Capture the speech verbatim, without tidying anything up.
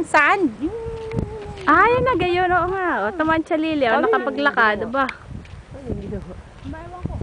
sand. Ah, yan na, gayon. Oo nga. O, taman siya, Lili. O, nakapaglakad, ba? Ewan ko